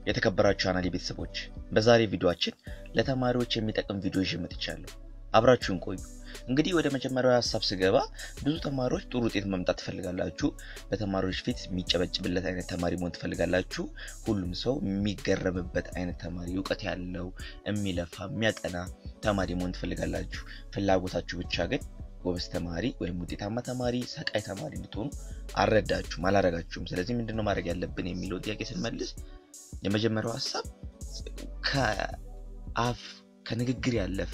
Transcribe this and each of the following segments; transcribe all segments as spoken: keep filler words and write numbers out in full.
የተከበራችሁ ቻናሌ ቤተሰቦች በዛሬ ቪዲዮአችን ለተማሪዎች የሚጠቅም ቪዲዮ ይዤ መጥቻለሁ። አብራችሁን ቆዩ። እንግዲህ ወደ መጀመሪያው ሐሳብ ስገባ ብዙ ተማሪዎች ጥሩ ውጤት ማምጣት ፈልጋላችሁ፣ በተማሪዎች ፊት የሚጨበጭብለት አይነት ተማሪ መሆን ትፈልጋላችሁ፣ ሁሉም ሰው የሚገረምበት አይነት ተማሪ፣ ዕውቀት ያለው የሚለፋ የሚያጠና ተማሪ መሆን ትፈልጋላችሁ። ፍላጎታችሁ ብቻ ግን ጎበዝ ተማሪ ወይም ውጤታማ ተማሪ፣ ሰቃይ ተማሪ እንድትሆኑ አረዳችሁም አላረጋችሁም። ስለዚህ ምንድነው ማድረግ ያለብን የሚለው ጥያቄ ስንመልስ የመጀመሪያው ሐሳብ ከአፍ ከንግግር ያለፈ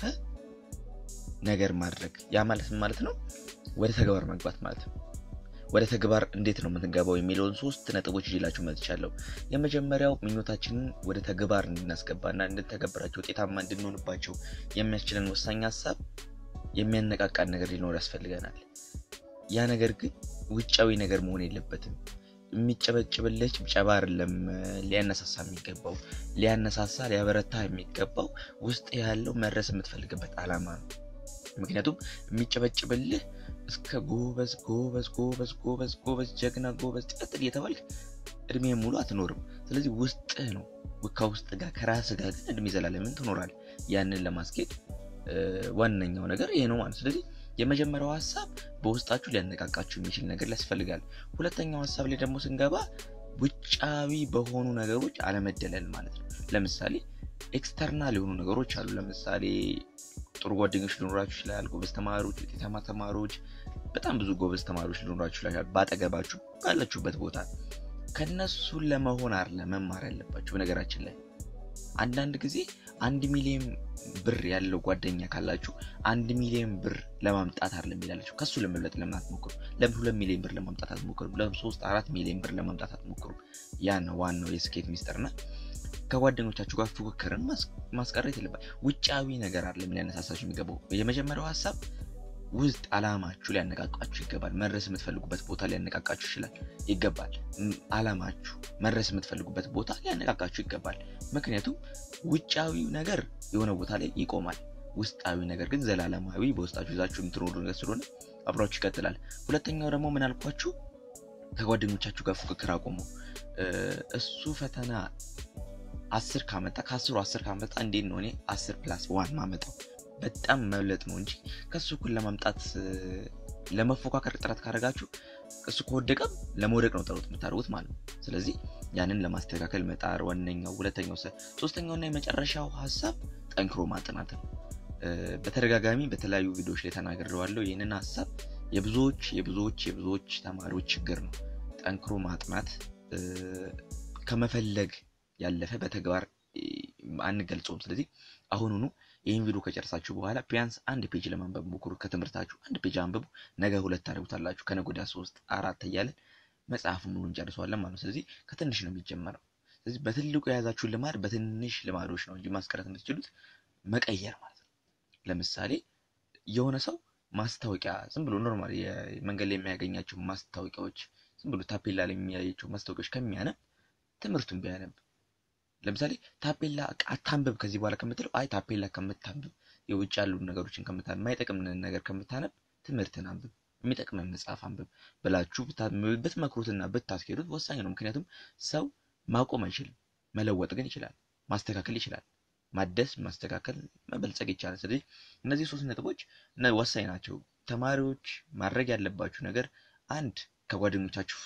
ነገር ማድረግ። ያ ማለት ምን ማለት ነው? ወደ ተግባር መግባት ማለት ነው። ወደ ተግባር እንዴት ነው የምንገባው የሚለውን ሶስት ነጥቦች ይዤላችሁ መጥቻለሁ። የመጀመሪያው ምኞታችንን ወደ ተግባር እንድናስገባና እንድንተገብራቸው ውጤታማ እንድንሆንባቸው የሚያስችለን ወሳኝ ሐሳብ የሚያነቃቃን ነገር ሊኖር ያስፈልገናል። ያ ነገር ግን ውጫዊ ነገር መሆን የለበትም። የሚጨበጭብልህ ጭብጨባ አይደለም ሊያነሳሳ የሚገባው፣ ሊያነሳሳ ሊያበረታ የሚገባው ውስጥ ያለው መድረስ የምትፈልግበት ዓላማ ነው። ምክንያቱም የሚጨበጭብልህ እስከ ጎበዝ ጎበዝ ጎበዝ ጎበዝ ጎበዝ ጀግና ጎበዝ ጥጥል እየተባልክ እድሜ ሙሉ አትኖርም። ስለዚህ ውስጥህ ነው ከውስጥ ጋር ከራስ ጋር ግን እድሜ ዘላለምን ትኖራለህ። ያንን ለማስኬድ ዋነኛው ነገር ይሄ ነው ማለት። ስለዚህ የመጀመሪያው ሐሳብ በውስጣችሁ ሊያነቃቃችሁ የሚችል ነገር ያስፈልጋል። ሁለተኛው ሐሳብ ላይ ደግሞ ስንገባ ውጫዊ በሆኑ ነገሮች አለመደለል ማለት ነው። ለምሳሌ ኤክስተርናል የሆኑ ነገሮች አሉ። ለምሳሌ ጥሩ ጓደኞች ሊኖራችሁ ይችላል፣ ጎበዝ ተማሪዎች፣ ውጤታማ ተማሪዎች፣ በጣም ብዙ ጎበዝ ተማሪዎች ሊኖራችሁ ይችላል ባጠገባችሁ ባላችሁበት ቦታ። ከነሱ ለመሆን አይደለም መማር ያለባችሁ። ነገራችን ላይ አንዳንድ ጊዜ አንድ ሚሊዮን ብር ያለው ጓደኛ ካላችሁ አንድ ሚሊዮን ብር ለማምጣት አይደለም ይላልችሁ ከሱ ለመብለጥ ለምን አትሞክሩ? ለምን ሁለት ሚሊዮን ብር ለማምጣት አትሞክሩ? ለምን ሶስት አራት ሚሊዮን ብር ለማምጣት አትሞክሩ? ያ ነው ዋናው የስኬት ሚስጥርና ከጓደኞቻችሁ ጋር ፉክክርን ማስቀረት የለባችሁ። ውጫዊ ነገር አይደለም ሊያነሳሳችሁ የሚገባው። የመጀመሪያው ሐሳብ ውስጥ ዓላማችሁ ሊያነቃቃችሁ ይገባል። መድረስ የምትፈልጉበት ቦታ ሊያነቃቃችሁ ይችላል ይገባል። ዓላማችሁ መድረስ የምትፈልጉበት ቦታ ሊያነቃቃችሁ ይገባል። ምክንያቱም ውጫዊው ነገር የሆነ ቦታ ላይ ይቆማል፣ ውስጣዊ ነገር ግን ዘላለማዊ በውስጣችሁ ይዛችሁ የምትኖሩ ነገር ስለሆነ አብራችሁ ይቀጥላል። ሁለተኛው ደግሞ ምን አልኳችሁ? ከጓደኞቻችሁ ጋር ፉክክር አቆሙ። እሱ ፈተና አስር ካመጣ ከአስሩ አስር ካመጣ እንዴት ነው እኔ አስር ፕላስ ዋን ማመጣው? በጣም መብለጥ ነው እንጂ ከሱ እኩል ለማምጣት ለመፎካከር ጥረት ካደረጋችሁ እሱ ከወደቀም ለመውደቅ ነው ጥረት የምታደርጉት ማለት ነው። ስለዚህ ያንን ለማስተካከል መጣር ዋነኛው። ሁለተኛው ሶስተኛውና የመጨረሻው ሐሳብ ጠንክሮ ማጥናት ነው። በተደጋጋሚ በተለያዩ ቪዲዮዎች ላይ ተናግሬዋለሁ። ይሄንን ሐሳብ የብዙዎች የብዙዎች የብዙዎች ተማሪዎች ችግር ነው። ጠንክሮ ማጥናት ከመፈለግ ያለፈ በተግባር አንገልጾም። ስለዚህ አሁኑኑ ይሄን ቪዲዮ ከጨረሳችሁ በኋላ ቢያንስ አንድ ፔጅ ለማንበብ ሞክሩ። ከትምህርታችሁ አንድ ፔጅ አንብቡ። ነገ ሁለት ታደርጉታላችሁ፣ ከነገ ወዲያ ሶስት አራት እያለን መጽሐፉን ሙሉ እንጨርሰዋለን ማለት ነው። ስለዚህ ከትንሽ ነው የሚጀመረው። ስለዚህ በትልቁ የያዛችሁን ልማድ በትንሽ ልማዶች ነው እንጂ ማስቀረት የምትችሉት መቀየር ማለት ነው። ለምሳሌ የሆነ ሰው ማስታወቂያ ዝም ብሎ ኖርማል የመንገድ ላይ የሚያገኛቸው ማስታወቂያዎች ዝም ብሎ ታፔላ ላይ የሚያያቸው ማስታወቂያዎች ከሚያነብ ትምህርቱን ቢያነብ። ለምሳሌ ታፔላ አታንብብ ከዚህ በኋላ ከምትለው አይ ታፔላ ከምታንብብ የውጭ ያሉ ነገሮችን ከምታነብ የማይጠቅም ነገር ከምታነብ ትምህርትን አንብብ፣ የሚጠቅመን መጽሐፍ አንብብ ብላችሁ ብትመክሩትና ብታስኬዱት ወሳኝ ነው። ምክንያቱም ሰው ማቆም አይችልም፣ መለወጥ ግን ይችላል፣ ማስተካከል ይችላል፣ ማደስ ማስተካከል መበልጸግ ይችላል። ስለዚህ እነዚህ ሶስት ነጥቦች እና ወሳኝ ናቸው። ተማሪዎች ማድረግ ያለባችሁ ነገር አንድ ከጓደኞቻችሁ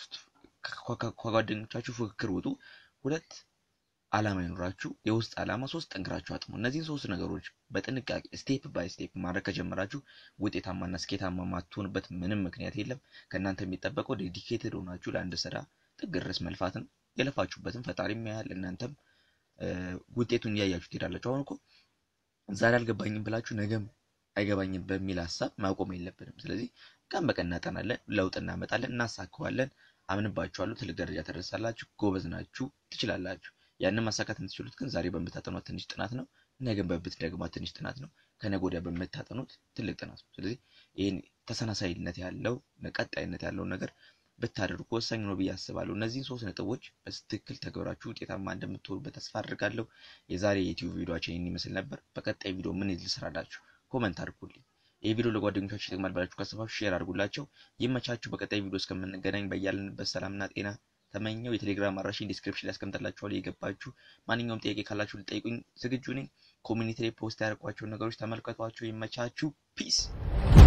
ከጓደኞቻችሁ ፉክክር ውጡ። ሁለት ዓላማ ይኖራችሁ፣ የውስጥ ዓላማ። ሶስት ጠንክራችሁ አጥሙ። እነዚህ ሶስት ነገሮች በጥንቃቄ ስቴፕ ባይ ስቴፕ ማድረግ ከጀመራችሁ ውጤታማና ስኬታማ ማትሆኑበት ምንም ምክንያት የለም። ከእናንተ የሚጠበቀው ዴዲኬትድ ሆናችሁ ለአንድ ስራ ጥግ ድረስ መልፋት ነው። የለፋችሁበትን ፈጣሪም ያያል፣ እናንተም ውጤቱን ያያችሁ ትሄዳላችሁ። አሁን እኮ ዛሬ አልገባኝም ብላችሁ ነገም አይገባኝም በሚል ሐሳብ ማቆም የለብንም። ስለዚህ ቀን በቀን እናጠናለን፣ ለውጥ እናመጣለን፣ እናሳካዋለን። አምንባችኋለሁ። ትልቅ ደረጃ ተደርሳላችሁ፣ ጎበዝ ናችሁ፣ ትችላላችሁ። ያንን ማሳካት የምትችሉት ግን ዛሬ በመታጠኑት ትንሽ ጥናት ነው፣ ነገ በብትደግሟት ትንሽ ጥናት ነው፣ ከነገ ወዲያ በመታጠኑት ትልቅ ጥናት ነው። ስለዚህ ይሄን ተሰናሳይነት ያለው ቀጣይነት ያለው ነገር ብታደርጉ ወሳኝ ነው ብዬ አስባለሁ። እነዚህ ሶስት ነጥቦች በትክክል ተግብራችሁ ውጤታማ እንደምትሆኑበት ተስፋ አድርጋለሁ። የዛሬ የዩቲዩብ ቪዲዮአችን ይሄን ይመስል ነበር። በቀጣይ ቪዲዮ ምን ልስራላችሁ ኮሜንት አድርጉልኝ። ይሄ ቪዲዮ ለጓደኞቻችሁ ይጠቅማል ብላችሁ ካሰባችሁ ሼር አድርጉላቸው። ይመቻችሁ። በቀጣይ ቪዲዮ እስከምንገናኝ በያለንበት ሰላምና ጤና ተመኘው። የቴሌግራም አድራሻዬን ዲስክሪፕሽን ላይ አስቀምጥላችኋለሁ። የገባችሁ ማንኛውም ጥያቄ ካላችሁ ልጠይቁኝ ዝግጁ ነኝ። ኮሚኒቲ ላይ ፖስት ያደረኳቸው ነገሮች ተመልከቷቸው። ይመቻችሁ። ፒስ